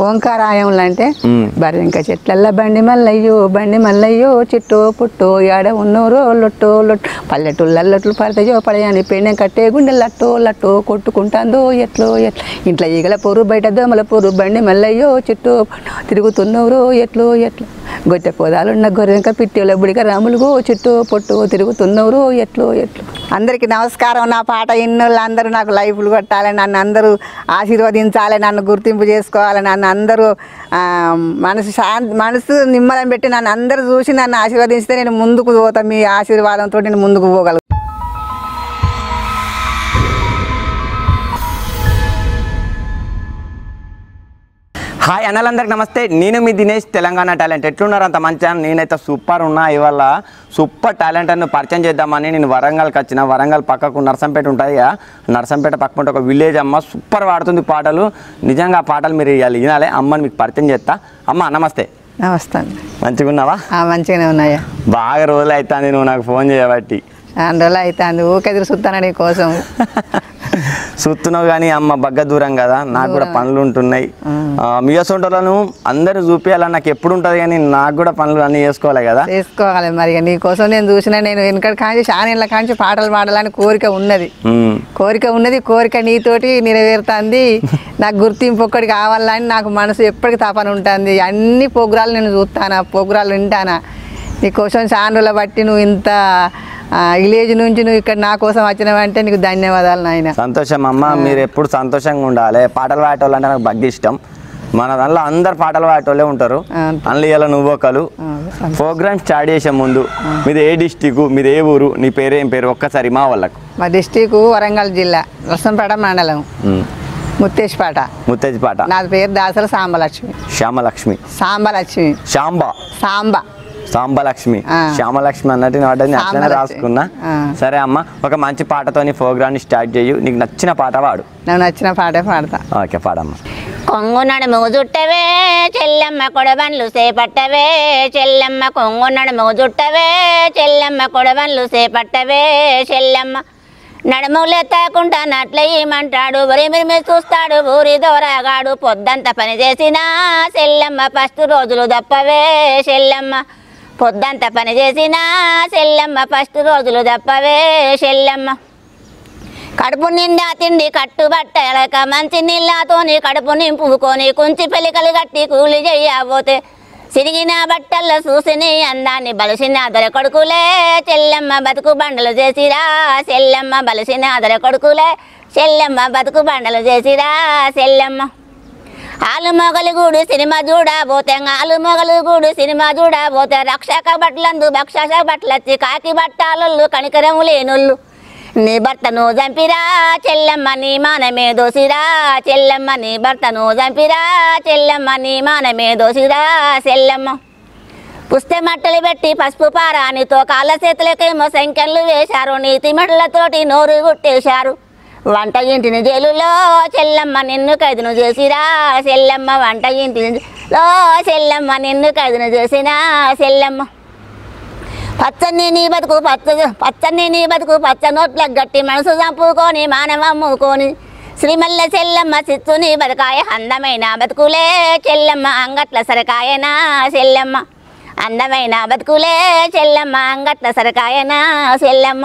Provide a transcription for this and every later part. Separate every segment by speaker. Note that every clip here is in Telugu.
Speaker 1: ఓంకారాయంలో అంటే బరింక చెట్లల్ల బండి మల్లయ్యో చిట్టో పుట్టో ఏడ ఉన్నోరో లొట్టో పల్లెటూళ్ళల్లొట్లు పడతాయో పడయాని పెండెం కట్టే గుండె లట్టో కొట్టుకుంటాందో ఎట్లో ఇంట్లో ఈగల పోరు బయట దోమల పోరు బండి మల్లయ్యో చిట్టో తిరుగుతున్నోరో ఎట్లో గొట్టె పోదాలున్న గొర్రెంక పిట్టేల బుడిక రాములుగో చిట్టో పొట్టో తిరుగుతున్నోరో ఎట్లో అందరికీ నమస్కారం. నా పాట ఇన్నోళ్ళు అందరూ నాకు లైఫ్లు కొట్టాలని, నన్ను అందరూ ఆశీర్వదించాలి, నన్ను గుర్తింపు చేసుకోవాలి, నన్ను అందరూ మనసు నిమ్మలం పెట్టి నన్ను అందరూ చూసి నన్ను ఆశీర్వదించితే నేను ముందుకు పోతాను. మీ ఆశీర్వాదంతో నేను ముందుకు పోగలను.
Speaker 2: హాయ్ అన్నలందరికి నమస్తే. నేను మీ దినేష్, తెలంగాణ టాలెంట్. ఎట్లున్నారు? అంత మంచిగా. నేనైతే సూపర్ ఉన్నా. ఇవాళ సూపర్ టాలెంట్ అని పరిచయం చేద్దామని నేను వరంగల్కి వచ్చిన. వరంగల్ పక్కకు నర్సంపేట ఉంటుంది. నర్సంపేట పక్కన ఒక విలేజ్ అమ్మ సూపర్ పాడుతుంది పాటలు. నిజంగా ఆ పాటలు మీరు వినాలి. అమ్మని మీకు పరిచయం చేస్తా. అమ్మ నమస్తే.
Speaker 1: నమస్తే.
Speaker 2: మంచిగా ఉన్నావా?
Speaker 1: మంచిగానే ఉన్నాయా?
Speaker 2: బాగా రోజులు అవుతుంది నువ్వు నాకు ఫోన్ చేయబట్టి.
Speaker 1: అందులో అవుతుంది. ఊకెదురు చూస్తాను నీ కోసం.
Speaker 2: చూస్తున్నావు కానీ అమ్మ బగ్గ దూరం కదా, నాకు కూడా పనులు ఉంటున్నాయి. మీ సొంటలను అందరూ చూపించాలని నాకు ఎప్పుడు ఉంటుంది, కానీ నాకు కూడా పనులు అన్నీ చేసుకోవాలి కదా.
Speaker 1: చేసుకోవాలి మరి. నీ కోసం నేను చూసినా. నేను వెనకటి కాంచి చాలా కాంచి పాటలు పాడాలని కోరిక ఉన్నది. కోరిక నీతోటి నెరవేరుతుంది. నాకు గుర్తింపు ఒక్కటి కావాలని నాకు మనసు ఎప్పటికీ తపన ఉంటుంది. అన్ని ప్రోగ్రాలు నేను చూస్తాను, ప్రోగ్రాలు వింటానా. నీ కోసం ఛానళ్ళ బట్టి నువ్వు ఇంత విలేజ్ నుంచి నువ్వు ఇక్కడ నా కోసం వచ్చినావంటే నీకు ధన్యవాదాలు నాయన.
Speaker 2: సంతోషం అమ్మ. మీరు ఎప్పుడు సంతోషంగా ఉండాలి. పాటలు పాడేటోళ్ళు అంటే నాకు బాగా ఇష్టం. మన దానిలో అందరు పాటలు పాడేటోళ్ళే ఉంటారు. అందులో ఇలా నువ్వు ఒకరు ప్రోగ్రామ్ స్టార్ట్ చేసే ముందు మీది ఏ డిస్టిక్, మీది ఏ ఊరు, నీ పేరు ఏం పేరు ఒక్కసారి మా వాళ్ళకు.
Speaker 1: మా డిస్టిక్ వరంగల్ జిల్లా, నర్సంపేట మండలం, ముత్తేజ్పేట. నాది పేరు దాసల సాంబలక్ష్మి. సాంబలక్ష్మి అన్నట్టు అట్లనే రాసుకున్నా. సరే అమ్మ, ఒక మంచి పాటతోని ప్రోగ్రామ్ స్టార్ట్ చేయు. నీకు నచ్చిన పాట పాడు. నాకు నచ్చిన పాటే పాడతా.
Speaker 2: ఓకే, పాడమ్మా.
Speaker 3: కొంగు నడుము జుట్టవే చెల్లెమ్మ కొడవన్లు సేపట్టవే, చెల్లెమ్మ కొంగు నడుము జుట్టవే చెల్లెమ్మ కొడవన్లు సేపట్టవే, చెల్లెమ్మ నడుములెత్తకుండా నట్లయ్యమంటాడు, ఉరిమిరిమి చూస్తాడు ఊరి దోరగాడు, పొద్దంతా పని చేసినా చెల్లెమ్మ ఫస్ట్ రోజులు దప్పవే, చెల్లెమ్మ పొద్దంతా పని చేసినా చెల్లెమ్మ ఫస్ట్ రోజులు దప్పవే, చెల్లెమ్మ కడుపు నిండా తిండి కట్టుబట్టలక మంచి నీళ్ళతోని కడుపు నింపుకొని కుంచి పెలికలు కట్టి కూలి చెయ్యబోతే సిరిగిన బట్టల్లో చూసిని అందాన్ని బలిసిన అదర కొడుకులే, చెల్లెమ్మ బతుకు బండలు చేసిరా, చెల్లెమ్మ బలిసిన అదర కొడుకులే, చెల్లెమ్మ బతుకు బండలు చేసిరా, చెల్లెమ్మ ఆలు మొగలుగూడు సినిమా చూడబోతే, ఆలు మొగలుగూడు సినిమా చూడబోతే రక్షక బట్టలందు భక్షక బట్టలచ్చి కాకి బట్టాలొల్లు కనికరము లేనుళ్ళు, నీ భర్తను చంపిరా చెల్లెమ్మ నీ మానమే దోసిరా, చెల్లెమ్మ నీ భర్తను చంపిరా, చెల్లెమ్మ నీ మానమే దోసిరా, చెల్లెమ్మ పుస్తే మట్టలు పెట్టి పసుపు పారానితో కాళ్ళ చేతులకేమో సంఖ్యలు వేశారు, నీతి మెడలతోటి నోరు గుట్టేశారు, వంట ఇంటిని జైలులో చెల్లెమ్మ నిన్ను ఖైదును చేసిరా, చెల్లెమ్మ వంట ఇంటిలో చెల్లెమ్మ నిన్ను ఖైదును చేసినా, చెల్లెమ్మ పచ్చని నీ బతుకు పచ్చ నోట్లకు గట్టి మనసు చంపుకొని మానవమ్ముకొని శ్రీమల్ల చెల్లెమ్మ చిచ్చుని బతకాయ అందమైన బతుకులే, చెల్లెమ్మ అంగట్ల సరకాయనా, చెల్లెమ్మ అందమైన బతుకులే, చెల్లెమ్మ అంగట్ల సరకాయనా, చెల్లెమ్మ.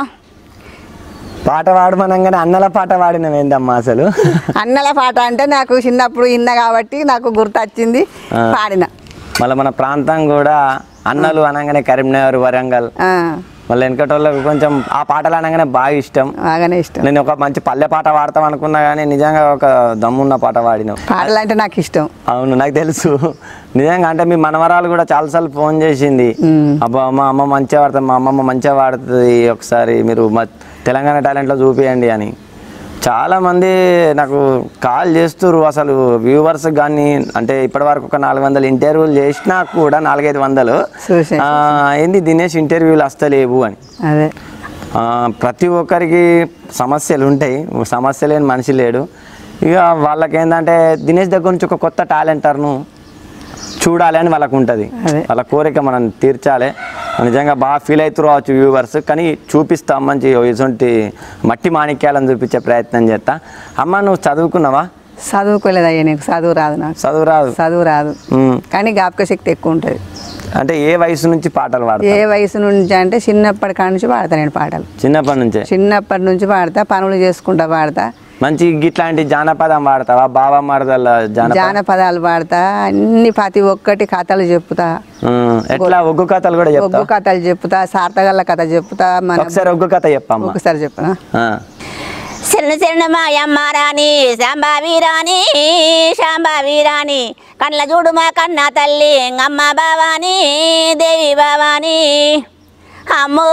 Speaker 2: పాట పాడమనగానే అన్నల పాట పాడినవేందమ్మా అసలు?
Speaker 1: అన్నల పాట అంటే నాకు చిన్నప్పుడు విన్నా కాబట్టి నాకు గుర్తొచ్చింది, పాడిన.
Speaker 2: మళ్ళీ మన ప్రాంతం కూడా అన్నలు అనగానే కరీంనగర్, వరంగల్, మళ్ళీ వెనకటోళ్ళకు కొంచెం ఆ పాటలు అనగానే బాగా ఇష్టం. నేను ఒక మంచి పల్లె పాట పాడతాం అనుకున్నా కానీ నిజంగా ఒక దమ్మున్న పాట పాడినావు.
Speaker 1: పాటలు అంటే నాకు ఇష్టం.
Speaker 2: అవును, నాకు తెలుసు నిజంగా. అంటే మీ మనవరాలు కూడా చాలాసార్లు ఫోన్ చేసింది, అబ్బా మా అమ్మ మంచిగా పాడుతుంది, మా అమ్మమ్మ మంచిగా పాడుతుంది, ఒకసారి మీరు మా తెలంగాణ టాలెంట్లో చూపియండి అని. చాలామంది నాకు కాల్ చేస్తున్నారు. అసలు వ్యూవర్స్ కానీ అంటే ఇప్పటివరకు ఒక 400 ఇంటర్వ్యూలు చేసినా కూడా 400-500 ఏంది దినేష్ ఇంటర్వ్యూలు వస్తలేవు అని.
Speaker 1: అదే
Speaker 2: ప్రతి ఒక్కరికి సమస్యలు ఉంటాయి, సమస్య లేని మనిషి లేడు. ఇక వాళ్ళకి ఏంటంటే దినేష్ దగ్గర నుంచి ఒక కొత్త టాలెంటర్ను చూడాలి అని వాళ్ళకు ఉంటుంది. వాళ్ళ కోరిక మనం తీర్చాలి. నిజంగా బాగా ఫీల్ అవుతారు కావచ్చు వ్యూవర్స్, కానీ చూపిస్తాం మంచి ఇటువంటి మట్టి మాణిక్యాలను చూపించే ప్రయత్నం చేస్తా. అమ్మ నువ్వు చదువుకున్నావా?
Speaker 1: చదువుకోలేదు అయ్యా, నీకు చదువు రాదు. నాకు చదువు రాదు కానీ జ్ఞాపక శక్తి ఎక్కువ ఉంటుంది.
Speaker 2: అంటే ఏ వయసు నుంచి పాటలు పాడతా?
Speaker 1: ఏ వయసు నుంచి అంటే చిన్నప్పటి కాడ నుంచి పాడతా నేను పాటలు. చిన్నప్పటి నుంచి పాడతా, పనులు చేసుకుంటా పాడతా.
Speaker 2: మంచి ఇట్లాంటి జానపదం పాడతావా? బాబా మరదల
Speaker 1: జానపదాలు పాడతా, అన్ని ప్రతి ఒక్కటి కథలు చెప్పుతా.
Speaker 2: ఎట్లా ఒగ్గు కథలు కూడా
Speaker 1: ఒగ్గు కథలు చెప్పుతా, సార్థగల్ల కథ చెప్పుతా.
Speaker 2: ఒకసారి ఒగ్గు కథ చెప్పమ్మా.
Speaker 1: ఒకసారి చెప్పనా?
Speaker 3: శరణ శరణ మాయమ్మ రాణి శాంబావి రాణి శాంబావి రాణి కళ్ళ చూడు మా కన్న తల్లి అమ్మ భవాని దేవి భవాని అమ్మో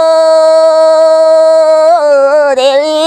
Speaker 3: దేవి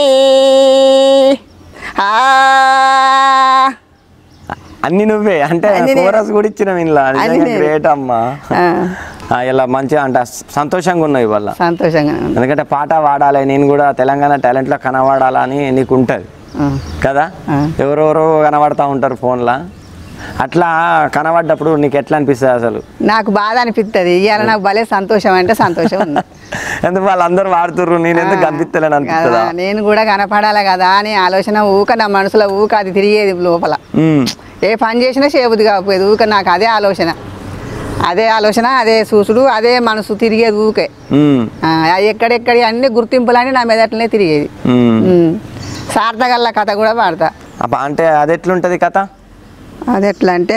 Speaker 2: అన్ని నువ్వే అంటే కోరస్ కూడా ఇచ్చిన గ్రేట్ అమ్మా. ఇలా మంచిగా అంటే సంతోషంగా ఉన్నాయి ఇవాళ.
Speaker 1: సంతోషంగా
Speaker 2: ఎందుకంటే పాట పాడాలి, నేను కూడా తెలంగాణ టాలెంట్లో కనబడాలని నీకు ఉంటుంది కదా. ఎవరెవరో కనబడతా ఉంటారు ఫోన్లో, అట్లా కనబడ్డప్పుడు నీకు ఎట్లా అనిపిస్తుంది? అసలు
Speaker 1: నాకు బాధ అనిపిస్తుంది. ఇవాళ నాకు భలే సంతోషం అంటే సంతోషం ఉంది.
Speaker 2: ఎందుకు వాళ్ళందరూ వాడుతుర్రు, నేను ఎందుకు కనిపిస్తలేను అనిపిస్తుందా?
Speaker 1: నేను కూడా కనపడాలి కదా అని ఆలోచన ఊక నా మనసులో ఊక అది తిరిగేది లోపల. ఏ పని చేసినా చేయబుద్ధి కాకపోయేది ఊక. నాకు అదే ఆలోచన అదే చూసుడు, అదే మనసు తిరిగేది ఊకే. ఎక్కడెక్కడి అన్ని గుర్తింపులని నా మీద అట్లనే తిరిగేది. సార్థగల్ల కథ కూడా పాడతా.
Speaker 2: అంటే అది ఎట్లుంటది కథ?
Speaker 1: అది ఎట్లా అంటే,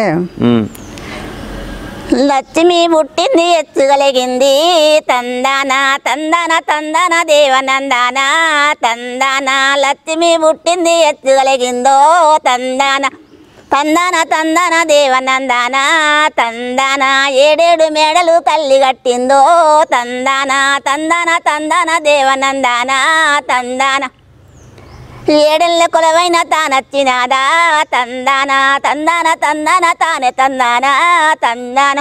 Speaker 3: లక్ష్మి పుట్టింది ఎత్తుగలిగింది తందాన తందాన తందాన దేవనందాన తందాన లక్ష్మి పుట్టింది ఎత్తుగలిగిందో తందాన తందాన తందాన దేవనందాన తందాన ఏడేడు మేడలు తల్లి కట్టిందో తందాన తందాన తందాన దేవనందాన తందాన ఏడెళ్ళ కొలవైన తానచ్చినాదా తందాన తందాన తందాన తానే తందాన తందాన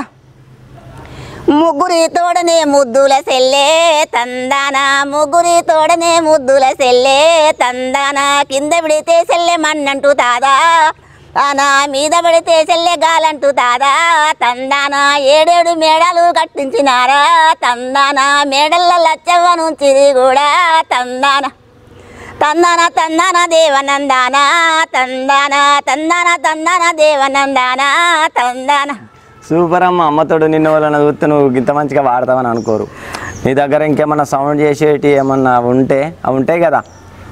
Speaker 3: ముగ్గురి తోడనే ముద్దుల సెల్లే తందాన ముగ్గురి తోడనే ముద్దుల సెల్లే తందాన కింద విడితే సెల్లె మన్నంటూ తాదా తానా మీద పడితే సెల్లె గాలంటూ తాదా తందాన ఏడేడు మేడలు కట్టించినారా తందాన మేడల్ల లచ్చవ్వ నుంచి కూడా తందాన తందాన తందాన దేవనందాన తందాన తందాన తందాన దేవనందాన తందాన.
Speaker 2: సూపర్ అమ్మ. అమ్మతోడు నిన్న వాళ్ళని చూస్తే నువ్వు ఇంత మంచిగా వాడతావని అనుకోరు. నీ దగ్గర ఇంకేమన్నా సౌండ్ చేసేటి ఏమన్నా ఉంటే అవి ఉంటాయి కదా,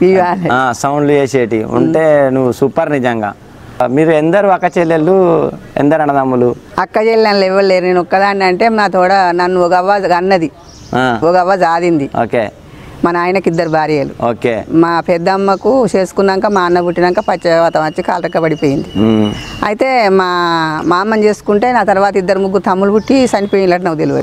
Speaker 2: సౌండ్లు చేసేటి ఉంటే నువ్వు సూపర్ నిజంగా. మీరు ఎందరు అక్క చెల్లెళ్ళు, ఎందరు అన్నదమ్ములు?
Speaker 1: అక్క చెల్లెళ్ళు ఎవరు లేరు, నేను ఒక్కదాన్ని. అంటే నా తోడ నన్ను ఒక అవ్వ అన్నది, ఒక అవ్వ జాదింది.
Speaker 2: ఓకే.
Speaker 1: మా నాయనకి 2 భార్యలు.
Speaker 2: ఓకే.
Speaker 1: మా పెద్దమ్మకు చేసుకున్నాక మా అన్న పుట్టినాక పచ్చవాతం వచ్చి కాలటక్క పడిపోయింది. అయితే మా అమ్మని చేసుకుంటే నా తర్వాత 2 3 తమ్ముళ్ళు పుట్టి చనిపోయినట్టు నాకు తెలియదు.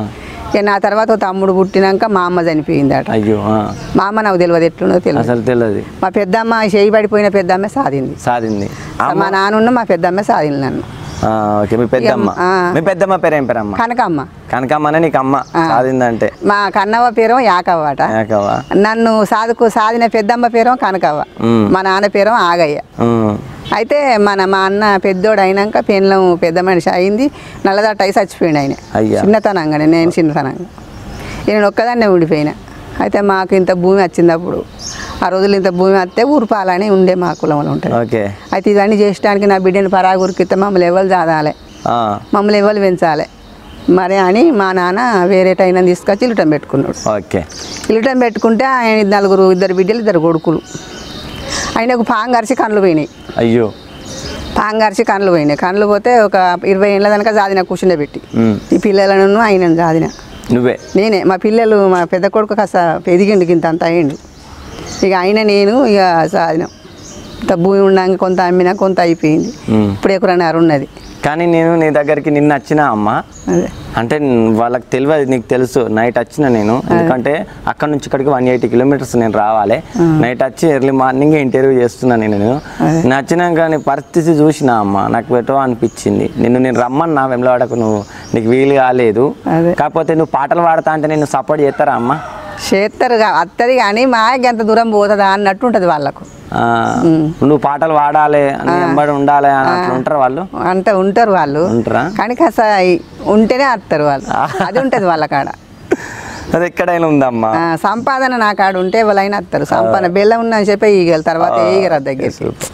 Speaker 1: నా తర్వాత తమ్ముడు పుట్టినాక మా అమ్మ చనిపోయింది అట.
Speaker 2: అయ్యో.
Speaker 1: మా అమ్మ నాకు తెలియదు, ఎట్లున్నో తెలియదు. మా పెద్దమ్మ చేయి పడిపోయిన పెద్దమ్మ సాధింది. మా నాన్న మా పెద్దమ్మ సాధింది నన్ను.
Speaker 2: మీ పెద్దమ్మ పేరు ఏం పేరమ్మ?
Speaker 1: కనకమ్మ.
Speaker 2: కనకమ్మనే నీకు అమ్మ సాధిందంటే.
Speaker 1: మా కన్నవ్వ పేరు యాకవ్వ అట. నన్ను సాధిన పెద్దమ్మ పేరు కనకవ్వ, మా నాన్న పేరు ఆగయ్య. అయితే మా అన్న పెద్దోడు అయినాక పెళ్ళం పెద్ద మనిషి అయింది, నల్లదట్ట అయి చచ్చిపోయింది ఆయన చిన్నతనంగానే. నేను చిన్నతనంగా నేను ఒక్కదాన్నే ఉండిపోయినా. అయితే మాకు ఇంత భూమి వచ్చింది అప్పుడు. ఆ రోజులు ఇంత భూమి వస్తే ఊరుపాలని ఉండే మా కులంలో ఉంటుంది. అయితే ఇవన్నీ చేయడానికి నా బిడ్డని పరాగురికితే మమ్మల్ని ఎవరు చాదాలి, మమ్మల్ని ఎవరు పెంచాలి మరి అని మా నాన్న వేరే టైం తీసుకొచ్చి ఇల్లుటం పెట్టుకున్నాడు. ఇల్లుటం పెట్టుకుంటే ఆయన 2 బిడ్డలు 2 కొడుకులు. ఆయనకు పాంగరిచి కళ్ళు పోయినాయి.
Speaker 2: అయ్యో.
Speaker 1: పాంగరిచి కళ్ళు పోయినాయి. కళ్ళు పోతే ఒక 20 ఏళ్ళ దాకా జాదిన కూర్చుండబెట్టి ఈ పిల్లలను ఆయన జాదిన నేనే. మా పిల్లలు మా పెద్ద కొడుకు కాస్త ఎదిగిండు, ఇంత అంత అయ్యిండు. ఇక ఆయన నేను ఇక సాధిన ఇంత భూమి ఉన్నాక కొంత అమ్మినా కొంత అయిపోయింది. ఇప్పుడు 1.5 ఎకరం ఉన్నది.
Speaker 2: కానీ నేను నీ దగ్గరికి నిన్న వచ్చినా అమ్మ, అంటే వాళ్ళకి తెలియదు, నీకు తెలుసు. నైట్ వచ్చిన నేను, ఎందుకంటే అక్కడ నుంచి ఇక్కడికి 180 కిలోమీటర్స్ నేను రావాలి. నైట్ వచ్చి ఎర్లీ మార్నింగ్ ఇంటర్వ్యూ చేస్తున్నాను. నేను నచ్చినాక నీ పరిస్థితి చూసినా అమ్మ, నాకు పెట్టో అనిపించింది. నేను రమ్మన్నా వెమ్లవాడకు, నీకు వీలు కాలేదు. కాకపోతే నువ్వు పాటలు పాడతా అంటే నేను సపోర్ట్ చేస్తారా అమ్మ?
Speaker 1: చేస్తారు, వస్తుంది కానీ మా ఎంత దూరం పోతుందా అన్నట్టు ఉంటుంది వాళ్ళకు.
Speaker 2: నువ్వు పాటలు పాడాలి, ఎంబడి ఉండాలి అని అట్లా ఉంటారు వాళ్ళు.
Speaker 1: అంటే ఉంటారు వాళ్ళు, కానీ కాస్త ఉంటేనే వస్తారు వాళ్ళు. అది ఉంటుంది వాళ్ళ కాడ.
Speaker 2: అది ఎక్కడైనా ఉందమ్మా సంపాదన.
Speaker 1: నా కాడ ఉంటే వాళ్ళైనా వస్తారు. సంపాదన బెల్లం ఉందని చెప్పి ఈగలు తర్వాత ఈగర దగ్గర.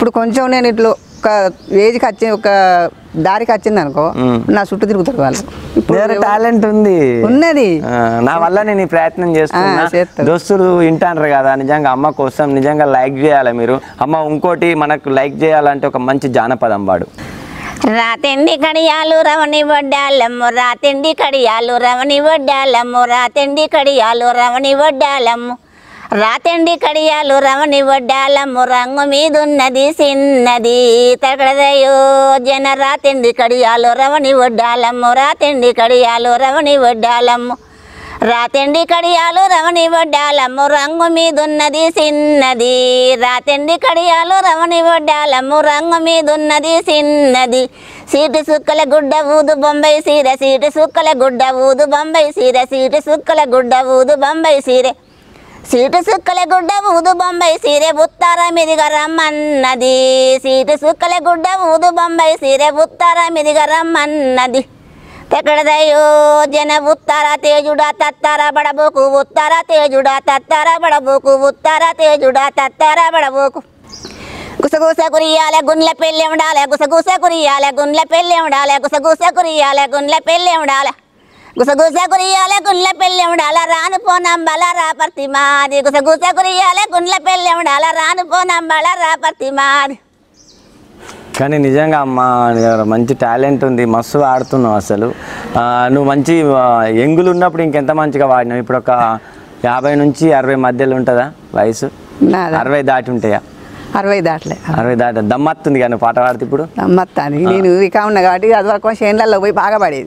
Speaker 1: ఇప్పుడు కొంచెం నేను ఇట్లా ఒక ఏజ్కి వచ్చి ఒక దారికి వచ్చింది అనుకో నా చుట్టూ తిరుగుతారు వాళ్ళు. ఇప్పుడు
Speaker 2: టాలెంట్ ఉంది
Speaker 1: ఉన్నది
Speaker 2: నా వల్ల నేను ఈ ప్రయత్నం చేస్తున్నా. దోస్తులు వింటారు కదా, నిజంగా అమ్మ కోసం నిజంగా లైక్ చేయాలి మీరు. అమ్మ ఇంకోటి మనకు లైక్ చేయాలంటే ఒక మంచి జానపదం పాడు.
Speaker 3: రాతిండి కడియాలు రవణి వడ్డాలమ్ము, రాతిండి కడియాలు రవణి వడ్డాలమ్ము, రాతిండి కడియాలు రవణి వడ్డాలమ్ము, రాతిండి కడియాలు రవణి వడ్డాలమ్ము, రంగు మీదున్నది చిన్నది తగడదయో జన, రాతిండి కడియాలు రవణి వడ్డాలమ్ము, రాతిండి కడియాలు రవణి వడ్డాలమ్ము, రాతిండి కడియాలు రవణి వడ్డాలమ్ము, రంగు మీదున్నది చిన్నది, రాతిండి కడియాలు రవణి వడ్డాలమ్ము, రంగు మీదున్నది చిన్నది, సీటు సుక్కల గుడ్డ ఊదు బొంబాయి సీర, సీటు సుక్కల గుడ్డ ఊదు బొంబాయి సీర, సీటు సుక్కల గుడ్డ ఊదు బొంబాయి సీరె, సీటు సుక్కల గుడ్డ ఊదు బొంబాయి సీరె, బుత్తార మీదిగా రమ్మన్నది, సీటు సుక్కల గుడ్డ ఊదు బొంబాయి సీరె, బుత్తార మీదిగా రమ్మన్నది, తెక్కడదయో జన, ఉత్తార తేజుడా తత్తార బడబోకు, ఉత్తార తేజుడా తత్తార బడబోకు, ఉత్తార తేజుడా తత్తార బడబోకు, గుసగుస కురియాల గుండ్ల పెళ్ళి ఉండాలి, గుసగుస కురియాల గుండ్ల పెళ్ళి ఉండాలి, గుసగుస కురియాల గుండ్ల పెళ్ళి ఉండాలి, గుసగుస కురియాల గుండ్ల పెళ్ళి ఉండాల, రాను పోనంబల రాపర్తి మాది, గుసగుస కురియాల గుండ్ల పెళ్ళి ఉండాల, రాను పోనంబల రాపర్తి మాది.
Speaker 2: కానీ నిజంగా అమ్మ మంచి టాలెంట్ ఉంది, మస్తు ఆడుతున్నావు అసలు. నువ్వు మంచి యంగులు ఉన్నప్పుడు ఇంకెంత మంచిగా వాడినావు. ఇప్పుడు ఒక 50 నుంచి 60 మధ్యలో ఉంటుందా వయసు? 60 దాటి ఉంటాయా?
Speaker 1: 60 దాటలే.
Speaker 2: 60 దాటి దమ్మత్తుంది కానీ పాట పాడితే ఇప్పుడు
Speaker 1: దమ్మత్తాను. నేను ఇక ఉన్నా కాబట్టి అది వరకు చేనులలో పోయి బాగా పడేది.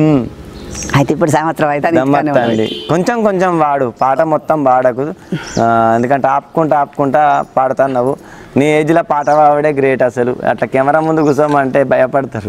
Speaker 1: అయితే ఇప్పుడు సంవత్సరం అయితే
Speaker 2: దమ్మత్తండి. కొంచెం కొంచెం వాడు, పాట మొత్తం పాడకు. ఎందుకంటే ఆపుకుంటా పాడుతున్నావు. నీ ఏజ్లో పాట పాడే గ్రేట్ అసలు. అట్లా కెమెరా ముందు కూర్చోమంటే భయపడతారు.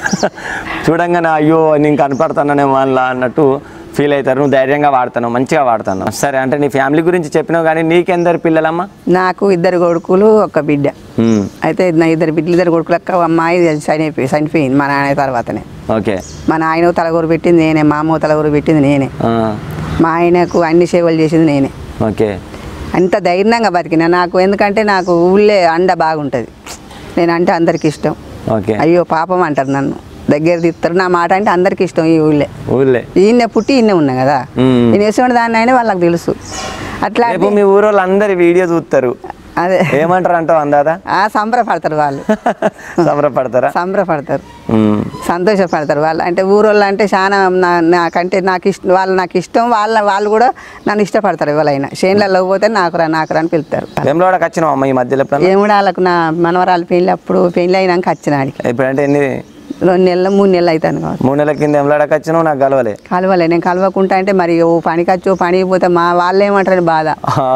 Speaker 2: చూడంగానే అయ్యో నేను కనపడుతున్నానేమో అలా అన్నట్టు ఫీల్ అవుతారు. నువ్వు ధైర్యంగా వాడుతున్నావు, మంచిగా వాడుతున్నావు. సరే, అంటే నీ ఫ్యామిలీ గురించి చెప్పినావు కానీ నీకెందరు పిల్లలమ్మా?
Speaker 1: నాకు 2 కొడుకులు 1 బిడ్డ. అయితే నా 2 బిడ్డలు 2 కొడుకులకు అమ్మాయి చనిపోయింది మా నాన్న తర్వాతనే.
Speaker 2: ఓకే.
Speaker 1: మా నాయన తలగూరు పెట్టింది నేనే, మా అమ్మ తలగూరు పెట్టింది నేనే, మా ఆయనకు అన్ని సేవలు చేసింది నేనే.
Speaker 2: ఓకే.
Speaker 1: అంత ధైర్యంగా బతికినా. నాకు ఎందుకంటే నాకు ఊళ్ళే అండ బాగుంటుంది. నేనంటే అందరికి ఇష్టం.
Speaker 2: ఓకే.
Speaker 1: అయ్యో పాపం అంటారు, నన్ను దగ్గర తీస్తారు. నా మాట అంటే అందరికి ఇష్టం. ఈ ఊళ్ళే ఈయన పుట్టి ఈయన ఉన్నా కదా, నేను వేసుకున్న దాన్ని అయినా వాళ్ళకి తెలుసు. అట్లా
Speaker 2: మీ ఊరోళ్ళు అందరు వీడియో చూస్తారు,
Speaker 1: అదే
Speaker 2: ఏమంటారు అంటావు అందాదా?
Speaker 1: సంబరపడతారు వాళ్ళు.
Speaker 2: సంబరపడతారా?
Speaker 1: సంబరపడతారు, సంతోషపడతారు వాళ్ళు. అంటే ఊరోళ్ళు అంటే చాలా నాకంటే నాకు ఇష్టం. వాళ్ళు కూడా నన్ను ఇష్టపడతారు. ఎవరైనా చేనులలో పోతే నాకురా అని పిలుస్తారు.
Speaker 2: వేములవాడకి వచ్చినావు అమ్మ ఈ మధ్యలో?
Speaker 1: ఏముడు వాళ్ళకు నా మనవరాలు పెళ్ళి అప్పుడు పెళ్ళి అయినాక వచ్చిన ఆడికి.
Speaker 2: ఇప్పుడు అంటే ఎన్ని
Speaker 1: 2 నెలలు 3 నెలలు అవుతాను కావచ్చు.
Speaker 2: 3 నెలల కింద వేములవాడకి వచ్చినావు, నాకు కలవలే. నేను కలవకుంటా అంటే మరి ఓ పనికి వచ్చి పనికి పోతే మా వాళ్ళు ఏమంటారు బాధ.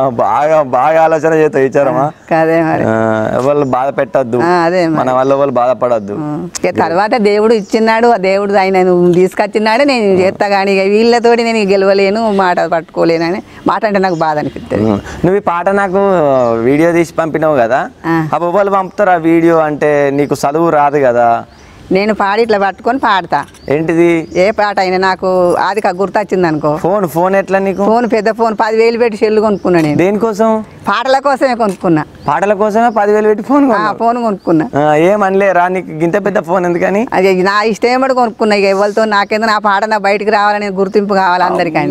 Speaker 2: బాగా ఆలోచన చేస్తావు ఇచ్చారమ్మా.
Speaker 1: అదే మరి
Speaker 2: ఎవరు బాధ పెట్టద్దు,
Speaker 1: అదే
Speaker 2: మన వల్ల వాళ్ళు బాధపడద్దు.
Speaker 1: తర్వాత దేవుడు ఇచ్చినాడు, ఆ దేవుడు ఆయన తీసుకొచ్చినాడు. నేను చేస్తా కానీ ఇక వీళ్ళతోటి నేను గెలవలేను, మాట పట్టుకోలేనని మాట అంటే నాకు బాధ అనిపిస్తుంది.
Speaker 2: నువ్వు ఈ పాట నాకు వీడియో తీసి పంపినావు కదా, అప్పుడు వాళ్ళు పంపుతారు ఆ వీడియో. అంటే నీకు చదువు రాదు కదా,
Speaker 1: నేను పాడి ఇట్లా పట్టుకొని పాడతా.
Speaker 2: ఏంటిది? ఏ
Speaker 1: పాట అయినా నాకు అది గుర్తొచ్చింది అనుకో.
Speaker 2: ఫోన్ ఎట్లా నీకు?
Speaker 1: ఫోన్ పెద్ద ఫోన్ 10,000 పెట్టి సెల్లు కొనుక్కున్నా. నేను
Speaker 2: దేనికోసం?
Speaker 1: పాటల కోసమే కొనుక్కున్నా.
Speaker 2: పాటల కోసమే 10,000 పెట్టి ఫోన్
Speaker 1: కొనుక్కున్నా.
Speaker 2: ఏమనలేరా నీకు ఇంత పెద్ద ఫోన్ ఎందుకని?
Speaker 1: అది నా ఇష్టం ఏమో కొనుక్కున్నా. ఇక ఎవరితో నాకేందో నా పాట నా బయటకు రావాలని గుర్తింపు కావాలి అందరికీ.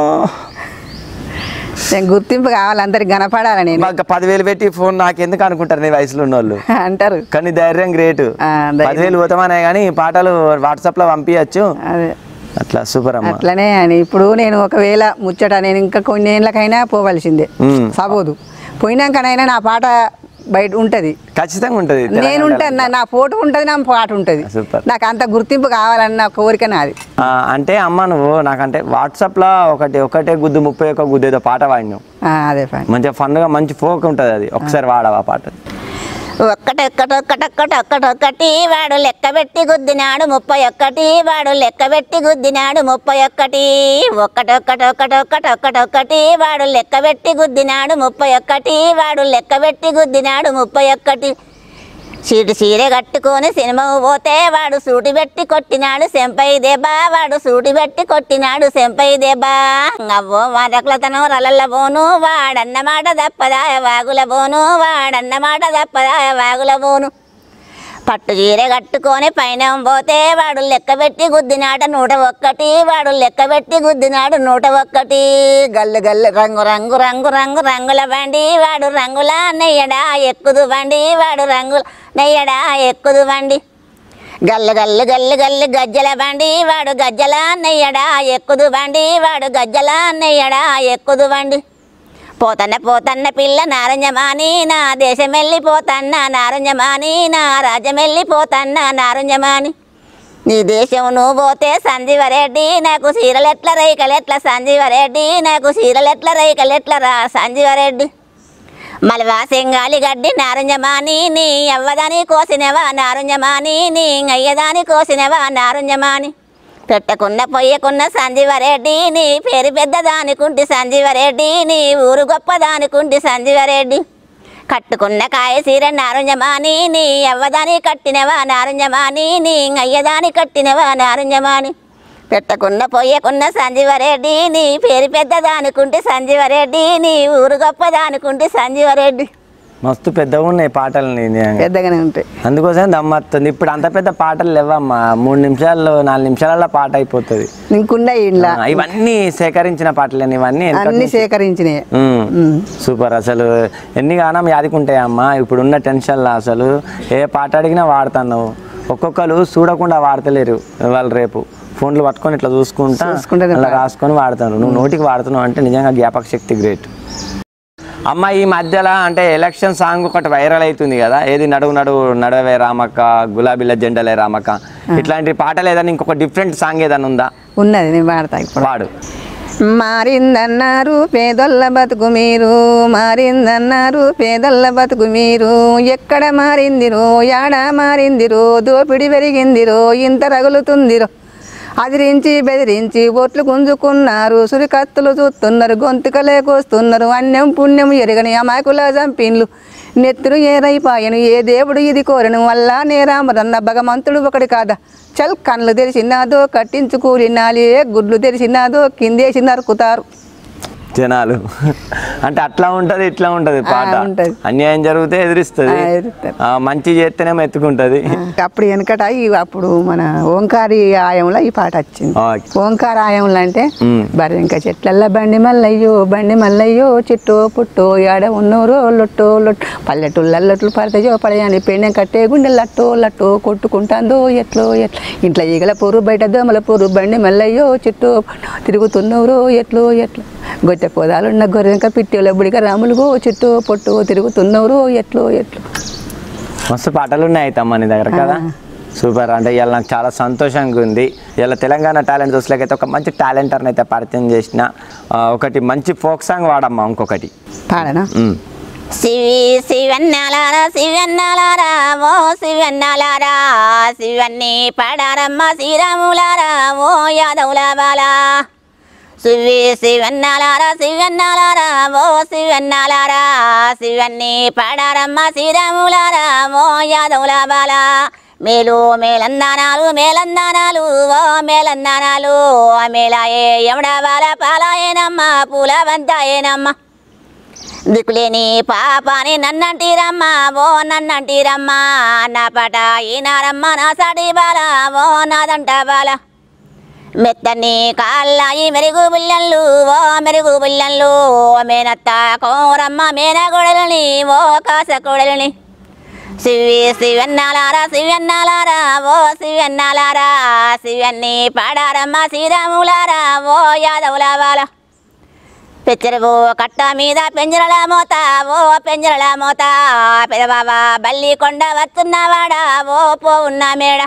Speaker 1: నేను గుర్తింపు కావాలి, అందరికి కనపడాలని.
Speaker 2: 10,000 పెట్టి ఫోన్ నాకెందుకు అనుకుంటారు నీ వయసులో ఉన్న వాళ్ళు
Speaker 1: అంటారు.
Speaker 2: కానీ ధైర్యం గ్రేట్. 10,000 పోతామనే కానీ పాటలు వాట్సాప్ లో పంపించచ్చు. అదే అట్లా సూపర్ అమ్మ.
Speaker 1: అట్లనే అని ఇప్పుడు నేను ఒకవేళ ముచ్చట నేను ఇంకా కొన్ని ఏళ్ళకైనా పోవలసిందే. సపోదు పోయినాకనైనా నా పాట బయట ఉంటది,
Speaker 2: ఖచ్చితంగా ఉంటది.
Speaker 1: నేను ఉంటాను, నా ఫోటో ఉంటది, నా పాట ఉంటది. నాకు అంత గుర్తింపు కావాలన్న కోరిక నాది.
Speaker 2: అంటే అమ్మ నువ్వు నాకంటే వాట్సాప్ లో ఒకటే గుద్దు 31 గుద్దు ఏదో పాట వాడినావు.
Speaker 1: అదే
Speaker 2: మంచిగా ఫన్ గా మంచి ఫోక్ ఉంటది, అది ఒకసారి వాడవా పాట?
Speaker 3: ఒక్కటొక్కటి వాడు లెక్క పెట్టి గుద్దినాడు 31, వాడు లెక్క పెట్టి గుద్దినాడు 31. ఒక్కటొక్కటి వాడు లెక్క పెట్టి గుద్దినాడు 31, వాడు లెక్క పెట్టి గుద్దినాడు 31. చీర కట్టుకొని సినిమాకు పోతే వాడు సూటి పెట్టి కొట్టినాడు సెంపై దెబ్బ వాడు సూటి పెట్టి కొట్టినాడు సెంపై దెబ్బ అవ్వో వారకులతనం రలల్ల బోను వాడన్న మాట తప్పదాయ వాగుల బోను వాడన్న మాట తప్పదాయ వాగుల బోను పట్టు చీర కట్టుకొని పైన పోతే వాడు లెక్కబెట్టి గుద్దినాట 101 వాడు లెక్కబెట్టి గుద్దినాడు 101 గల్లు గల్లు రంగు రంగు రంగు రంగు రంగుల బండి వాడు రంగుల నెయ్యడా ఎక్కుదు బండి వాడు రంగుల నెయ్యడా ఎక్కుదు బండి గల్లు గల్లు గల్లు గల్లు గజ్జల బండి వాడు గజ్జల నెయ్యడా ఎక్కుదు బండి వాడు గజ్జల నెయ్యడా ఎక్కుదు బండి పోతన్న పోతన్న పిల్ల నారంజమాని నా దేశమెళ్ళిపోతన్న నారంజమాని నా రాజ్యమెళ్ళిపోతన్న నారంజమాని నీ దేశం నువ్వు పోతే సంజీవరెడ్డి నాకు చీరలెట్ల రైకలెట్ల సంజీవరెడ్డి నాకు చీరలెట్ల రైకలెట్ల రా సంజీవరెడ్డి మలవా సింగాలి గడ్డి నారంజమాని నీ అవ్వదాని కోసినవా నారంజమాని నీ అయ్యదాని కోసినవా నారంజమాని పెట్టకున్న పొయ్యకున్న సంజీవరెడ్డి నీ పేరు పెద్దదానికుంటి సంజీవరెడ్డి నీ ఊరు గొప్పదానికుంటి సంజీవరెడ్డి కట్టుకున్న కాయ సీర నారంజమాని నీ అవ్వదాని కట్టినవా నారంజమాని నీ అయ్యదాని కట్టినవా నారంజమాని పెట్టకున్న పొయ్యకున్న సంజీవరెడ్డి నీ పేరు పెద్దదానికుంటి సంజీవరెడ్డి నీ ఊరు గొప్పదానికుంటి సంజీవరెడ్డి
Speaker 2: మస్తు పెద్దగా ఉన్నాయి పాటలు
Speaker 1: పెద్దగానే ఉంటాయి
Speaker 2: అందుకోసం దమ్మత్తుంది ఇప్పుడు అంత పెద్ద పాటలు లేవమ్మా 3 నిమిషాల్లో 4 నిమిషాలలో పాట అయిపోతుంది
Speaker 1: ఇంకున్నాయి ఇంట్లో
Speaker 2: ఇవన్నీ సేకరించిన పాటలు ఇవన్నీ
Speaker 1: అన్ని సేకరించినాయి
Speaker 2: సూపర్ అసలు ఎన్ని గానం యాదికుంటాయమ్మా ఇప్పుడున్న టెన్షన్లో అసలు ఏ పాట అడిగినా వాడుతున్నావు ఒక్కొక్కరు చూడకుండా వాడతలేరు వాళ్ళు రేపు ఫోన్లు పట్టుకొని ఇట్లా చూసుకుంటా అలా రాసుకొని వాడతారు నువ్వు నోటికి వాడుతున్నావు అంటే నిజంగా జ్ఞాపక శక్తి గ్రేట్ అమ్మ ఈ మధ్యలో అంటే ఎలక్షన్ సాంగ్ ఒకటి వైరల్ అవుతుంది కదా ఏది నడువు నడువు నడవే రామక్క గులాబీల జెండలే రామక్క ఇట్లాంటి పాటలు ఏదైనా ఇంకొక డిఫరెంట్ సాంగ్ ఏదైనా ఉందా
Speaker 1: ఉన్నది నేను వాడతా
Speaker 2: వాడు
Speaker 1: మారిందన్నారు పేదొల్ల బతుకు మీరు మారిందన్నారు పేదొల్ల బతుకు మీరు ఎక్కడ మారిందిరో యాడ మారిందిరో దోపిడి పెరిగిందిరో ఇంత రగులుతుందిరో అదిరించి బెదిరించి ఓట్లు గుంజుకున్నారు సురికత్తులు చూస్తున్నారు గొంతుకలే కోస్తున్నారు అన్యం పుణ్యం ఎరగని అమాయకుల చంపిన్లు నెత్తురు ఏరైపాయను ఏ దేవుడు ఇది కోరను వల్ల నేరామరన్న భగవంతుడు ఒకటి కాదా చల్ కళ్ళు తెరిచినాదో కట్టించు కూలినాలి గుడ్లు తెరిచినాదో కిందేసి నరుకుతారు
Speaker 2: జనాలు అంటే అట్లా ఉంటది ఇట్లా ఉంటది పాట అన్యాయం జరిగితే ఎదిరిస్తుంది మంచి చేస్తేనేమో ఎత్తుకుంటది
Speaker 1: అప్పుడు వెనకట అప్పుడు మన ఓంకారి ఆయంలో ఈ పాట వచ్చింది ఓంకార ఆయంలో అంటే బరింక చెట్లల్ల బండి మల్లయ్యో చిట్టో పుట్టో ఏడ ఉన్నోరో లొట్టో లొట్టు పల్లెటూళ్ళల్లొట్లు పడతాయో పడయాని పెండెం కట్టే గుండె లట్టో లట్టో కొట్టుకుంటాందో ఎట్లో ఎట్లా ఇంట్లో ఈగల పూరు బయట దోమల పూరు బండి మల్లయ్యో చిట్టో తిరుగుతున్నోరో ఎట్లో ఎట్లా గొట్టె పోదాలున్న గొర్రెంక పిట్టేల బుడిక రాములుగో చుట్టూ పొట్టు తిరుగుతున్నವರು ఎట్లో
Speaker 2: మస్తు పాటలు ఉన్నాయి అయితే అమ్మ నీ దగ్గర కదా సూపర్ అంటే ఇవాళ నాకు చాలా సంతోషంగా ఉంది ఇలా తెలంగాణ టాలెంట్ చూసలేకైతే ఒక మంచి టాలెంటర్ని అయితే పరిచయం చేసిన ఒకటి మంచి ఫోక్ సాంగ్ వాడమ్మా ఇంకొకటి
Speaker 1: పాడనా
Speaker 3: శివన్నాలారా శివన్నాలారా ఓ శివన్నాలారా శివన్ని పాడారమ్మ శ్రీరాములారా ఓ యాదవుల బాలా శివన్నాలారా శివన్నాలారా ఓ శివన్నాలారా శివన్ని పాడారమ్మ శ్రీరాములారా ఓ యాదవుల బాలా మేలు మేలందానాలు మేలందానాలు ఓ మేలందానాలు మేలాయే యముడా బాల పాలాయేనమ్మ పూల బంతాయేనమ్మ దిక్కులేని పాపాని నన్నంటీరమ్మ ఓ నన్నంటీరమ్మ నా పట ఈనారమ్మ నా సాటి బాల ఓ నాదంట బాల మెత్తని కాళ్ళాయి మెరుగు బుల్లన్లు ఓ మెరుగు బుల్లన్లు మేనత్త కోరమ్మ మేనగొడలని ఓ కాసకొడలని శివన్నాలారా శివన్నాలారా ఓ శివన్నాలారా శివన్ని పాడారమ్మ శ్రీరాములారా ఓ యాదవుల బాల పెచ్చరవు కట్ట మీద పెంజరల మోత ఓ పెంజరల మోత పెదబాబా బల్లి కొండ వస్తున్నవాడా ఓ పోవున్న మేడ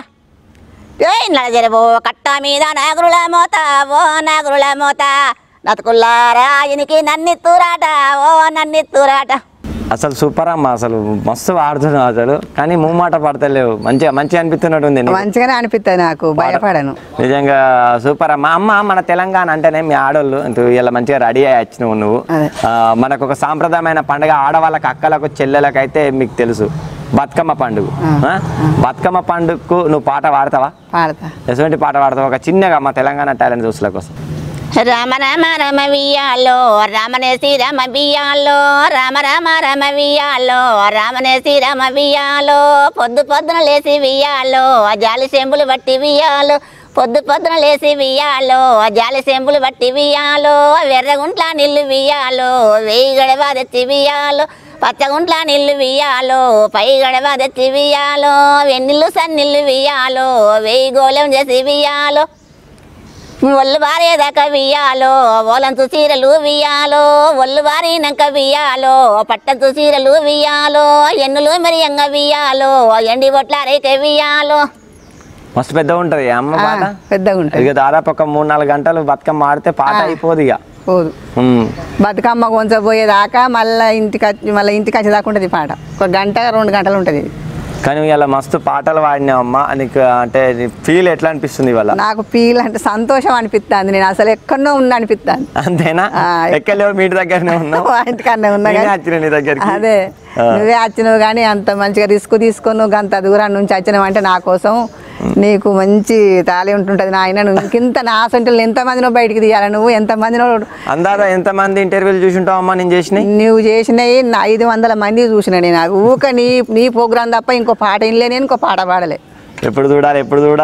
Speaker 3: నడజరవు కట్ట మీద నాగురుల మోత ఓ నాగురుల మోత నతుకుల్లారా ఇనికి నన్నిత్తురాట ఓ నన్నిత్తురాట
Speaker 2: అసలు సూపర్ అమ్మ అసలు మస్తు వాడుతున్నావు అసలు కానీ మూమాట పడతలేవు మంచిగా అనిపిస్తున్నట్టుంది
Speaker 1: మంచిగానే అనిపిస్తుంది నాకు భయపడను
Speaker 2: నిజంగా సూపర్ అమ్మ అమ్మ మన తెలంగాణ అంటేనే మీ ఆడోళ్ళు ఇలా మంచిగా రెడీ అయ్యి వచ్చినావు నువ్వు మనకు ఒక సాంప్రదాయమైన పండుగ ఆడవాళ్ళకి అక్కలకు చెల్లెలకు అయితే మీకు తెలుసు బతుకమ్మ పండుగ బతుకమ్మ పండుగకు నువ్వు పాట పాడతావా?
Speaker 1: పాడతా.
Speaker 2: ఎటువంటి పాట పాడతావు? ఒక చిన్నగా మా తెలంగాణ టాలెంట్ చూసుల కోసం.
Speaker 3: రామ రామ రమ వియాలో రామనే శ్రీరామ వియాలో రామ రామ రమ వియాలో రామనే శ్రీరామ వియాలో పొద్దు పొద్దున లేసి వియాలో జాలి సెంబులు బట్టి వియాలో పొద్దు పొద్దున లేసి వియాలో జాలి సెంబులు బట్టి వియాలో వెర్రగుంట్ల నిల్లు వియాలో వెయ్యి గడవ తెచ్చి వియాలో పచ్చగుంట్ల నిల్లు వియాలో పై గడవ తెచ్చి వియాలో వెన్నెల్లు సన్నిల్లు వియాలో వెయ్యి గోళం చేసి వియాలో ఒళ్ళు బారేదాకా వియాలో ఓలంతు చీరలు వియాలో ఒళ్ళు బారినాక వియాలో పట్టంతు చీరలు వియాలో ఎన్నులు మెరియంగా వియాలో ఎండి బొట్లారైతే వియాలో.
Speaker 2: మస్తు పెద్దగా ఉంటది అమ్మ పాట.
Speaker 1: పెద్దగా ఉంటుంది.
Speaker 2: ఇక దాదాపు ఒక 3-4 గంటలు బతుకమ్మ ఆడితే పాట అయిపోదు ఇక.
Speaker 1: పోదు. బతుకమ్మ కొంచెం పోయేదాకా మళ్ళీ ఇంటికి వచ్చేదాకా ఉంటుంది పాట. 1 గంట 2 గంటలు ఉంటుంది.
Speaker 2: కానీ ఇలా మస్తు పాటలు పాడినావమ్మా. నీకు అంటే ఫీల్ ఎట్లా అనిపిస్తుంది ఇవాళ?
Speaker 1: నాకు ఫీల్ అంటే సంతోషం అనిపిస్తుంది. నేను అసలు ఎక్కడో ఉన్నా అనిపిస్తాను.
Speaker 2: అంతేనా? ఎక్కలేవు, మీ దగ్గరనే ఉన్నావు.
Speaker 1: ఇంటికన్నా ఉన్నా
Speaker 2: నీ దగ్గరికి.
Speaker 1: అదే నువ్వే వచ్చినావు కానీ అంత మంచిగా రిస్క్ తీసుకొని నువ్వు అంత దూరం నుంచి వచ్చినావు అంటే నా కోసం నీకు మంచి తాళి ఉంటుంటుంది నాయన. నువ్వు ఇంత నా సొంటలు ఎంతమందినో బయటికి తీయాలి. నువ్వు ఎంతమందినో
Speaker 2: అందాదా ఎంతమంది ఇంటర్వ్యూలు చూసుంటావు అమ్మా? నేను చేసినాయి.
Speaker 1: నువ్వు చేసినవి 500 మంది చూసిన నేను. ఊక నీ ప్రోగ్రాం తప్ప ఇంకో పాట వినలే, నేను ఇంకో పాట పాడలే.
Speaker 2: ఎప్పుడు చూడాలి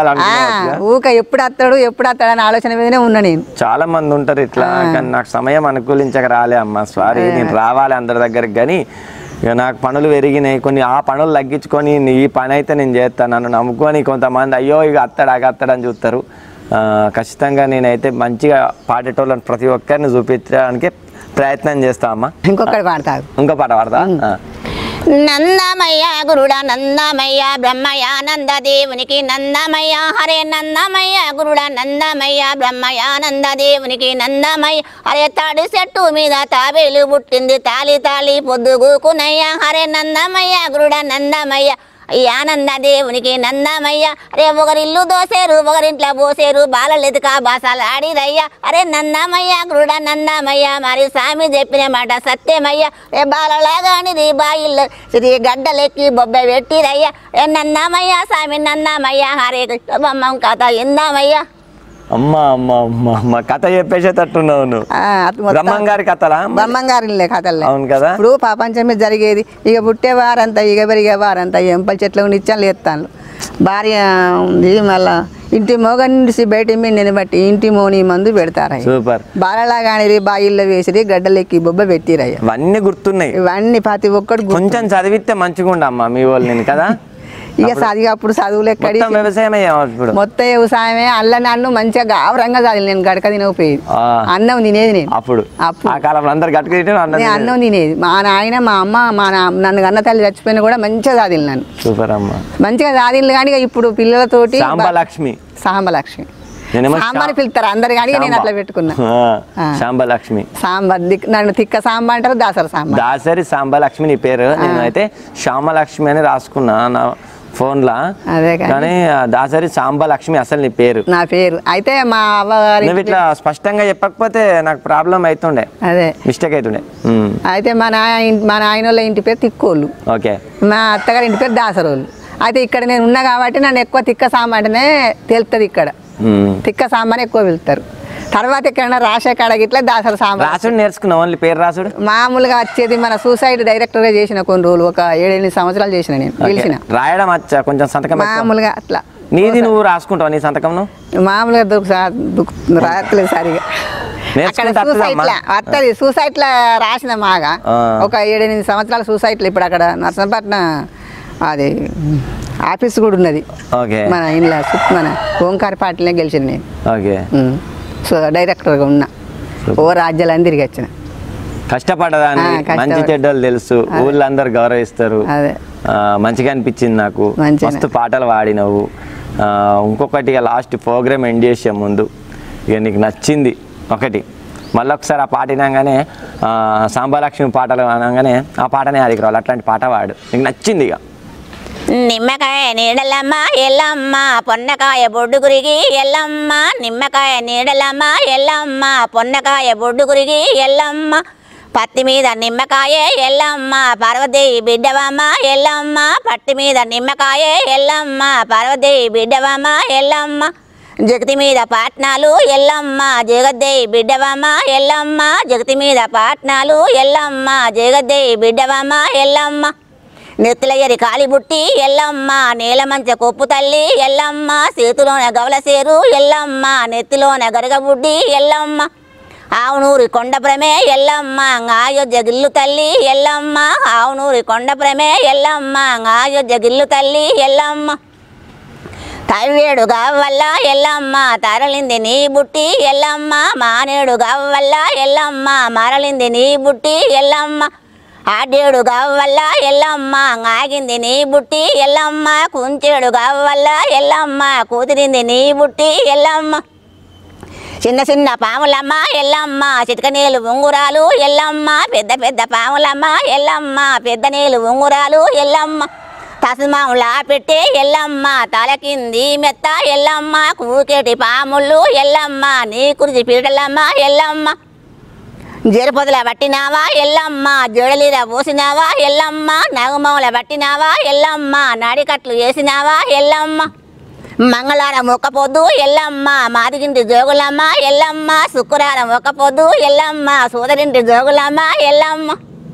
Speaker 1: ఊక ఎప్పుడు వస్తాడు అని ఆలోచన మీదనే ఉన్నా నేను.
Speaker 2: చాలా మంది ఉంటారు ఇట్లా. కానీ నాకు సమయం అనుకూలించక రాలే అమ్మా. సారీ, నేను రావాలి అందరి దగ్గరికి. కానీ ఇక నాకు పనులు పెరిగినాయి కొన్ని. ఆ పనులు తగ్గించుకొని ఈ పని అయితే నేను చేస్తాను. నన్ను నమ్ముకొని కొంతమంది అయ్యో ఇక అత్తడని చూస్తారు. ఖచ్చితంగా నేనైతే మంచిగా పాడేటోళ్ళని ప్రతి ఒక్కరిని చూపించడానికి ప్రయత్నం చేస్తా అమ్మా.
Speaker 1: ఇంకో పాట పాడతా.
Speaker 3: నందమయ్య గురుడా నందమయ్య బ్రహ్మయానంద దేవునికి నందమయ్య హరే నందమయ్య గురుడా నందమయ్య బ్రహ్మయానంద దేవునికి నందమయ్య హరే తాడి చెట్టు మీద తాబేలు పుట్టింది తాలి తాలి పొద్దుగూకునయ్య హరే నందమయ్య గురుడా నందమయ్య ఆనంద దేవునికి నందమయ్య అరే ఒకరిల్లు దోసేరు ఒకరింట్లో పోసేరు బాలలెదుక బాసాలు ఆడిరయ్యా అరే నందమయ్య గురుడ నందమయ్య మరి స్వామి చెప్పిన మాట సత్యమయ్య రే బాలలాగానిది బాయిల్లో శ్రీ గడ్డలెక్కి బొబ్బ పెట్టిరయ్యా ఏ నందమయ్య స్వామి నందమయ్య హరే కృష్ణ బొమ్మం కథ ఇందామయ్య.
Speaker 2: అమ్మా అమ్మా అమ్మా అమ్మ కథ చెప్పేసేటట్టున్నావు నువ్వు. బ్రహ్మంగారి కథలా?
Speaker 1: బ్రహ్మంగారి కథలే.
Speaker 2: అవును కదా.
Speaker 1: ఇప్పుడు ప్రపంచం మీద జరిగేది ఇక పుట్టేవారంతా ఇక పెరిగేవారంతా ఎంపల్ చెట్లు నిత్యాలు ఎత్తాను. భార్య ఉంది మళ్ళా ఇంటి మొగనిసి బయట నిన్ను బట్టి ఇంటి మోని మందు పెడతారు.
Speaker 2: సూపర్.
Speaker 1: బాలలాగాని బాయిల్లో వేసిరి గడ్డలెక్కి బొబ్బ పెట్టిరయ్యా.
Speaker 2: ఇవన్నీ గుర్తున్నాయి.
Speaker 1: ఇవన్నీ ప్రతి ఒక్కటి
Speaker 2: కొంచెం చదివితే మంచిగా ఉండమ్మా మీ వాళ్ళు నేను కదా.
Speaker 1: ఇక చదివి అప్పుడు చదువులు ఎక్కడి
Speaker 2: వ్యవసాయమే
Speaker 1: మొత్తం వ్యవసాయమే. అల్ల నన్ను మంచిగా గావరంగా చదివి నేను గడక తినకపోయేది. అన్నం తినేది నేను అప్పుడు. అన్నం తినేది. మా నాయన మా అమ్మ నన్ను కన్న తల్లి చచ్చిపోయినా కూడా మంచిగా చదివి నన్ను.
Speaker 2: సూపర్ అమ్మ.
Speaker 1: మంచిగా చదివిలు కానీ ఇప్పుడు పిల్లలతోటి
Speaker 2: సాంబలక్ష్మి
Speaker 1: సాంబార్ పిలుస్తారు అందరు కానీ నేను అట్లా పెట్టుకున్నా
Speaker 2: సాంబలక్ష్మి.
Speaker 1: సాంబార్ నన్ను తిక్క సాంబార్ అంటారు. దాసరి
Speaker 2: సాంబలక్ష్మి నీ పేరు. నేనైతే శ్యామలక్ష్మి అని రాసుకున్నా నా ఫోన్లా.
Speaker 1: అదే
Speaker 2: కానీ దాసరి సాంబలక్ష్మి అసలు నీ పేరు.
Speaker 1: నా పేరు అయితే మా అవ్వగారి
Speaker 2: నువ్వు ఇట్లా స్పష్టంగా చెప్పకపోతే నాకు ప్రాబ్లం అవుతుండే.
Speaker 1: అదే మిస్టేక్
Speaker 2: అవుతుండే.
Speaker 1: అయితే మా నాయన వాళ్ళ ఇంటి పేరు తిక్కోళ్ళు.
Speaker 2: ఓకే.
Speaker 1: మా అత్తగారి ఇంటి పేరు దాసరోళ్ళు. అయితే ఇక్కడ నేను ఉన్నా కాబట్టి నన్ను ఎక్కువ తిక్క సాంబార్ అంటేనే తెలుస్తుంది. ఇక్కడ తిక్క సాంబార్ ఎక్కువ వెళ్తారు. తర్వాత ఎక్కడైనా రాసే కాడ గిట్లా దాసరి సాంబార్
Speaker 2: రాసుడు నేర్చుకున్నావు? ఓన్లీ పేరు రాసుడు
Speaker 1: మామూలుగా వచ్చేది. మన సూసైడ్ డైరెక్టర్గా చేసిన కొన్ని రోజులు ఒక 7-8 సంవత్సరాలు చేసిన నేను. గెలిచిన
Speaker 2: రాయడం వచ్చా కొంచెం సంతకం
Speaker 1: మామూలుగా అట్లా.
Speaker 2: నీది నువ్వు రాసుకుంటావు నీ సంతకం?
Speaker 1: మామూలుగా రాయట్లేదు సరిగా. వస్తుంది సూసైడ్ లో రాసిన మాగా ఒక 7-8 సంవత్సరాలు సూసైడ్ లో. ఇప్పుడు అక్కడ నర్సంపట్నం అది ఆఫీస్ కూడా ఉన్నది మన ఇంట్లో. మన ఓంకార్ పార్టీలో గెలిచిన నేను. సో డైరెక్టర్గా ఉన్నా. రాజ్యాలని తిరిగి వచ్చిన.
Speaker 2: కష్టపడ్డదాన్ని మంచి చెడ్డలు తెలుసు. ఊళ్ళో అందరు గౌరవిస్తారు. మంచిగా అనిపించింది నాకు. మస్తు పాటలు పాడినవు. ఇంకొకటి లాస్ట్ ప్రోగ్రామ్ ఎండ్ చేసే ముందు ఇక నీకు నచ్చింది ఒకటి మళ్ళీ ఒకసారి ఆ పాట వినగానే సాంబలక్ష్మి పాటలు అనగానే ఆ పాటనే అడిగి రావాలి. అట్లాంటి పాట పాడు నీకు నచ్చింది. ఇక
Speaker 3: నిమ్మకాయ నీడలమ్మ ఎల్లమ్మ పొన్నకాయ బొడ్డు గురిగి ఎల్లమ్మ నిమ్మకాయ నీడలమ్మ ఎల్లమ్మ పొన్నకాయ బొడ్డు గురిగి ఎల్లమ్మ పత్తి మీద నిమ్మకాయే ఎల్లమ్మ పార్వదేవి బిడ్డవమ్మ ఎల్లమ్మ పత్తి మీద నిమ్మకాయే ఎల్లమ్మ పార్వదేవి బిడ్డవమ్మ ఎల్లమ్మ జగతి మీద పాట్నాలు ఎల్లమ్మ జగద్దేవి బిడ్డవమ్మ ఎల్లమ్మ జగతి మీద పాట్నాలు ఎల్లమ్మ జగద్దేవి బిడ్డవమ్మ ఎల్లమ్మ నెత్తులయ్యరి కాలిబుట్టి ఎల్లమ్మ నేల మంచ కొప్పు తల్లి ఎల్లమ్మ చేతిలోన గవల సేరు ఎల్లమ్మ నెత్తిలోన గరగబుడ్డి ఎల్లమ్మ ఆవునూరి కొండప్రమే ఎల్లమ్మ అయోధ్య గిల్లు తల్లి ఎల్లమ్మ ఆవునూరి కొండప్రమే ఎల్లమ్మ అయోధ్య గిల్లు తల్లి ఎల్లమ్మ తరివేడు గవ్వల్ల ఎల్లమ్మ తరలింది నీ బుట్టి ఎల్లమ్మ మానేడు గవ్వల్ల ఎల్లమ్మ మరలింది నీ బుట్టి ఎల్లమ్మ ఆడేడు గవ్వల్ల ఎల్లమ్మ ఆగింది నీ బుట్టి ఎల్లమ్మ కుంచేడు గవ్వల్ల ఎల్లమ్మ కూతురింది నీ బుట్టి ఎల్లమ్మ చిన్న చిన్న పాములమ్మ ఎల్లమ్మ చిటిక నీళ్ళు ఉంగురాలు ఎల్లమ్మ పెద్ద పెద్ద పాములమ్మ ఎల్లమ్మ పెద్ద నీళ్ళు ఉంగురాలు ఎల్లమ్మ తసమాములా పెట్టే ఎల్లమ్మ తలకింది మెత్త ఎల్లమ్మ కూకేటి పాముళ్ళు ఎల్లమ్మ నీ కురిచి పీటలమ్మ ఎల్లమ్మ జరపొదల పట్టినావా ఎల్లమ్మ జడలిర పోసినావా ఎల్లమ్మ నగుమౌల పట్టినావా ఎల్లమ్మ నాడికట్లు వేసినావా ఎల్లమ్మ మంగళవారం ఒక్కపోద్దు ఎల్లమ్మ మాదిగింటి జోగులమ్మ ఎల్లమ్మ శుక్రవారం ఒక్కపోద్దు ఎల్లమ్మ సోదరింటి జోగులమ్మ ఎల్లమ్మ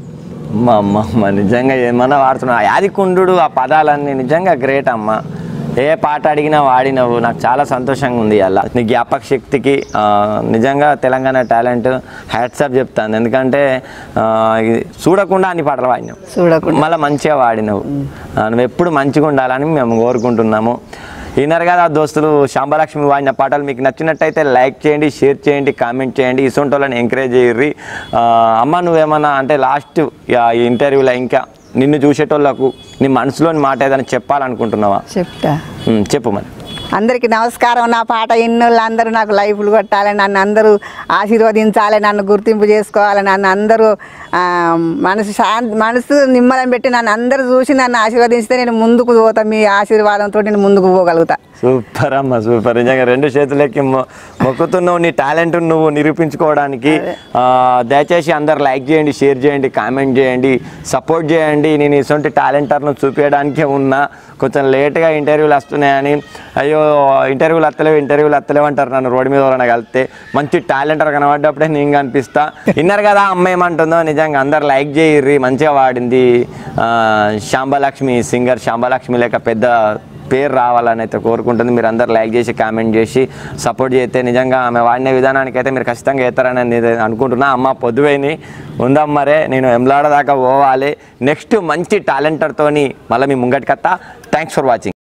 Speaker 2: అమ్మ నిజంగా ఏమన్నా వాడుతున్నావు యాదికుండు ఆ పదాలన్నీ నిజంగా గ్రేట్ అమ్మ. ఏ పాట అడిగినా వాడినవు. నాకు చాలా సంతోషంగా ఉంది అలా నీ జ్ఞాపక శక్తికి నిజంగా తెలంగాణ టాలెంట్ హ్యాట్సాప్ చెప్తాను. ఎందుకంటే చూడకుండా అన్ని పాటలు వాడినావు, చూడకుండా మళ్ళీ మంచిగా వాడినవు. నువ్వు ఎప్పుడు మంచిగా ఉండాలని మేము కోరుకుంటున్నాము. విన్నారు కదా దోస్తులు, శాంబలక్ష్మి వాడిన పాటలు మీకు నచ్చినట్టయితే లైక్ చేయండి, షేర్ చేయండి, కామెంట్ చేయండి, ఇసొంటి వాళ్ళని ఎంకరేజ్ చేయర్రి. అమ్మ నువ్వేమన్నా అంటే లాస్ట్ ఈ ఇంటర్వ్యూలో ఇంకా నిన్ను చూసేటోళ్ళకు నీ మనసులోని మాట ఏదైనా చెప్పాలనుకుంటున్నావా?
Speaker 1: చెప్తా,
Speaker 2: చెప్పు మరి.
Speaker 1: అందరికీ నమస్కారం. నా పాట ఇన్నోళ్ళు అందరూ నాకు లైఫ్లు కొట్టాలి, నన్ను అందరూ ఆశీర్వదించాలి, నన్ను గుర్తింపు చేసుకోవాలి, నన్ను అందరూ మనసు నిమ్మలం పెట్టి నన్ను అందరూ చూసి నన్ను ఆశీర్వదించితే నేను ముందుకు పోతా. మీ ఆశీర్వాదంతో నేను ముందుకు పోగలుగుతా.
Speaker 2: సూపర్ అమ్మ, సూపర్. నిజంగా రెండు చేతులకి మొక్కుతున్నావు నీ టాలెంట్ నువ్వు నిరూపించుకోవడానికి. దయచేసి అందరు లైక్ చేయండి, షేర్ చేయండి, కామెంట్ చేయండి, సపోర్ట్ చేయండి. నేను ఇటువంటి టాలెంటర్ను చూపించడానికే ఉన్నా. కొంచెం లేట్గా ఇంటర్వ్యూలు వస్తున్నాయని అయ్యో ఇంటర్వ్యూలు వస్తలేవు అంటారు నన్ను రోడ్డు మీద ఎవరైనా కలిస్తే. మంచి టాలెంటర్ కనబడ్డప్పుడే నేను కనిపిస్తా. విన్నారు కదా అమ్మ ఏమంటుందో. నిజంగా అందరు లైక్ చేయర్రి, మంచిగా వాడింది. శాంబలక్ష్మి సింగర్ శాంబలక్ష్మి లేక పెద్ద పేరు రావాలని అయితే కోరుకుంటుంది. మీరు అందరు లైక్ చేసి కామెంట్ చేసి సపోర్ట్ చేస్తే నిజంగా ఆమె వాడిన విధానానికి అయితే మీరు ఖచ్చితంగా చేస్తారని నేను అనుకుంటున్నా. అమ్మ పొద్దువేని ఉందాం మరే, నేను ఎమ్లాడ దాకా పోవాలి. నెక్స్ట్ మంచి టాలెంటర్తోని మళ్ళీ మీ ముంగటికత్తా. Thanks for watching.